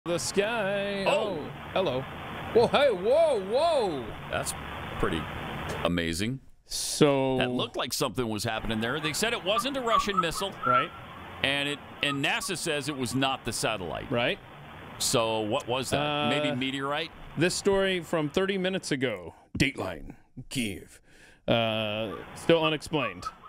The sky. Oh, hello. Whoa, hey, whoa. That's pretty amazing. So that looked like something was happening there. They said it wasn't a Russian missile, right? And NASA says it was not the satellite, right? So what was that? Maybe meteorite? This story from 30 minutes ago. Dateline, Kiev. Still unexplained.